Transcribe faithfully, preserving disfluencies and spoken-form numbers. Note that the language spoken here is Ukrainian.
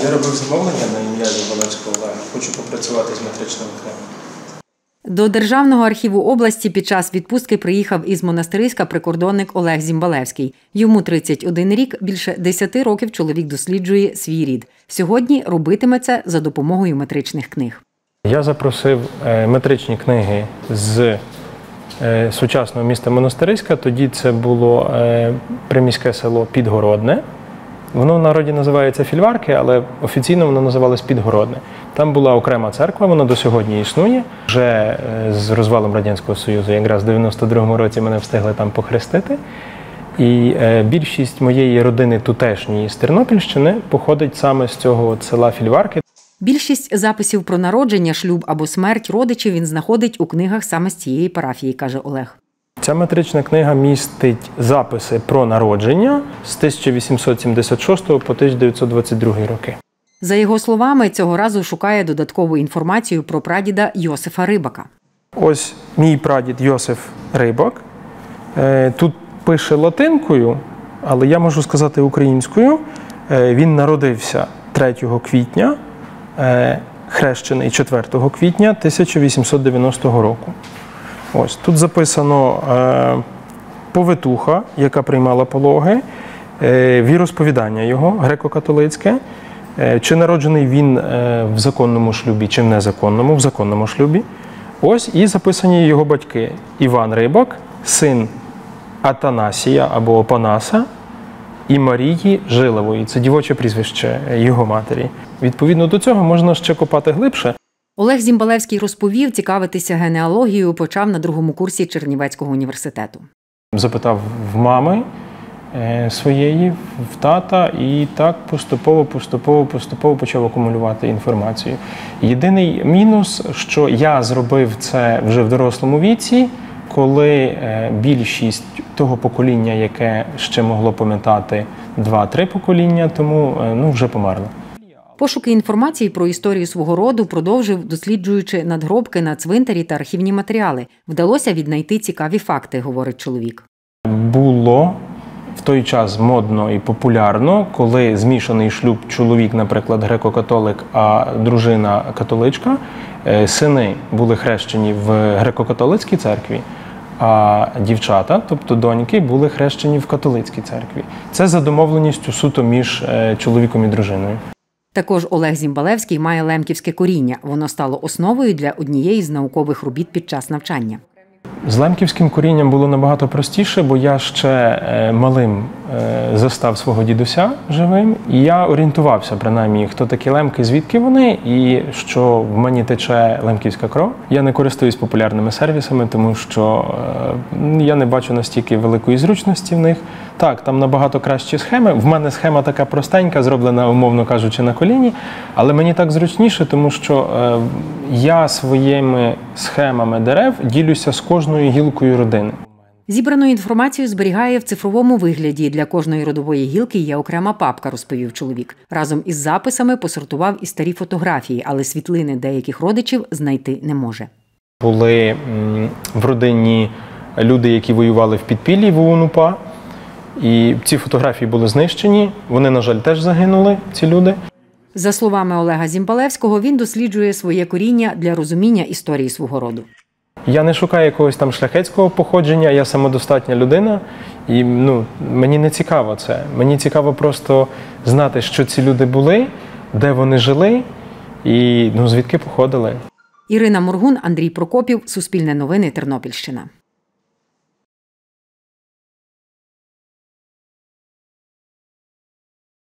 Я робив замовлення на ім'я Зімбалевського Олега. Хочу попрацювати з метричними книгами. До Державного архіву області під час відпустки приїхав із Монастириська прикордонник Олег Зімбалевський. Йому тридцять один рік, більше десяти років чоловік досліджує свій рід. Сьогодні робитиме це за допомогою метричних книг. Я запросив метричні книги з сучасного міста Монастириська. Тоді це було приміське село Підгородне. Воно в народі називається Фільварки, але офіційно воно називалось Підгородне. Там була окрема церква, вона до сьогодні існує. Вже з розвалом Радянського Союзу, якраз в дев'яносто другому році мене встигли там похрестити. І більшість моєї родини тутешньої з Тернопільщини походить саме з цього села Фільварки. Більшість записів про народження, шлюб або смерть родичів він знаходить у книгах саме з цієї парафії, каже Олег. Ця метрична книга містить записи про народження з тисяча вісімсот сімдесят шостого по тисяча дев'ятсот двадцять другий роки. За його словами, цього разу шукає додаткову інформацію про прадіда Йосифа Рибака. Ось мій прадід Йосиф Рибак. Тут пише латинкою, але я можу сказати українською. Він народився третього квітня, хрещений четвертого квітня тисяча вісімсот дев'яностого року. Ось тут записано е, повитуха, яка приймала пологи, е, віросповідання його греко-католицьке, е, чи народжений він е, в законному шлюбі, чи в незаконному, в законному шлюбі. Ось і записані його батьки. Іван Рибак, син Атанасія або Опанаса, і Марії Жилової. Це дівоче прізвище його матері. Відповідно до цього можна ще копати глибше. Олег Зімбалевський розповів, цікавитися генеалогією почав на другому курсі Чернівецького університету. Запитав в мами своєї, в тата, і так поступово, поступово, поступово почав акумулювати інформацію. Єдиний мінус, що я зробив це вже в дорослому віці, коли більшість того покоління, яке ще могло пам'ятати два-три покоління, тому ну, вже померло. Пошуки інформації про історію свого роду продовжив, досліджуючи надгробки на цвинтарі та архівні матеріали. Вдалося віднайти цікаві факти, говорить чоловік. Було в той час модно і популярно, коли змішаний шлюб, чоловік, наприклад, греко-католик, а дружина католичка, сини були хрещені в греко-католицькій церкві, а дівчата, тобто доньки, були хрещені в католицькій церкві. Це за домовленістю суто між чоловіком і дружиною. Також Олег Зімбалевський має лемківське коріння. Воно стало основою для однієї з наукових робіт під час навчання. З лемківським корінням було набагато простіше, бо я ще малим застав свого дідуся живим. І я орієнтувався, принаймні, хто такі лемки, звідки вони, і що в мені тече лемківська кров. Я не користуюсь популярними сервісами, тому що я не бачу настільки великої зручності в них. Так, там набагато кращі схеми. В мене схема така простенька, зроблена, умовно кажучи, на коліні. Але мені так зручніше, тому що я своїми схемами дерев ділюся з кожною гілкою родини. Зібрану інформацію зберігає в цифровому вигляді. Для кожної родової гілки є окрема папка, розповів чоловік. Разом із записами посортував і старі фотографії, але світлини деяких родичів знайти не може. Були в родині люди, які воювали в підпіллі в ОУН-УПА. І ці фотографії були знищені. Вони, на жаль, теж загинули, ці люди. За словами Олега Зімбалевського, він досліджує своє коріння для розуміння історії свого роду. Я не шукаю якогось там шляхетського походження, я самодостатня людина, і ну, мені не цікаво це. Мені цікаво просто знати, що ці люди були, де вони жили і ну, звідки походили. Ірина Моргун, Андрій Прокопів, Суспільне новини, Тернопільщина.